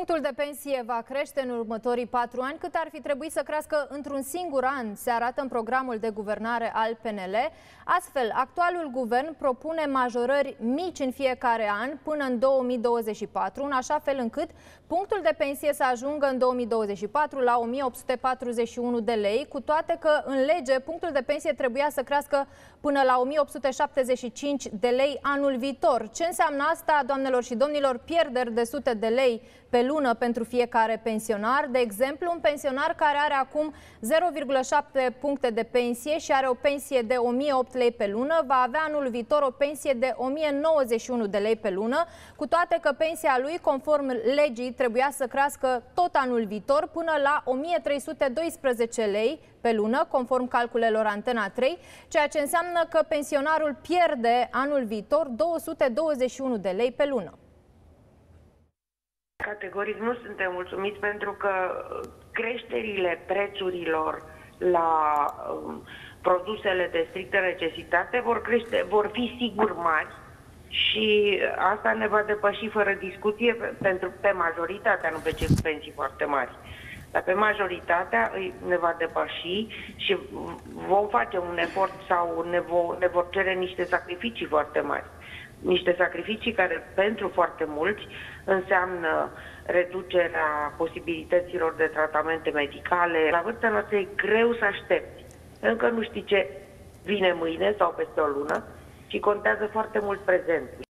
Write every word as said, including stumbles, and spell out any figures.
Punctul de pensie va crește în următorii patru ani, cât ar fi trebuit să crească într-un singur an, se arată în programul de guvernare al P N L. Astfel, actualul guvern propune majorări mici în fiecare an până în două mii douăzeci și patru, în așa fel încât punctul de pensie să ajungă în două mii douăzeci și patru la o mie opt sute patruzeci și unu de lei, cu toate că în lege punctul de pensie trebuia să crească până la o mie opt sute șaptezeci și cinci de lei anul viitor. Ce înseamnă asta, doamnelor și domnilor? Pierderi de sute de lei pe lună pentru fiecare pensionar. De exemplu, un pensionar care are acum zero virgulă șapte puncte de pensie și are o pensie de o mie opt lei pe lună, va avea anul viitor o pensie de o mie nouăzeci și unu de lei pe lună, cu toate că pensia lui, conform legii, trebuia să crească tot anul viitor până la o mie trei sute doisprezece lei pe lună, conform calculelor Antena trei, ceea ce înseamnă că pensionarul pierde anul viitor două sute douăzeci și unu de lei pe lună. Categoric nu suntem mulțumiți, pentru că creșterile prețurilor la um, produsele de strictă necesitate vor, crește, vor fi sigur mari și asta ne va depăși fără discuție pe, pentru, pe majoritatea, nu pe cei cu pensii foarte mari. Dar pe majoritatea ne va depăși și vom face un efort sau ne, vo, ne vor cere niște sacrificii foarte mari. Niște sacrificii care pentru foarte mulți înseamnă reducerea posibilităților de tratamente medicale. La vârsta noastră e greu să aștepți. Încă nu știi ce vine mâine sau peste o lună și contează foarte mult prezentul.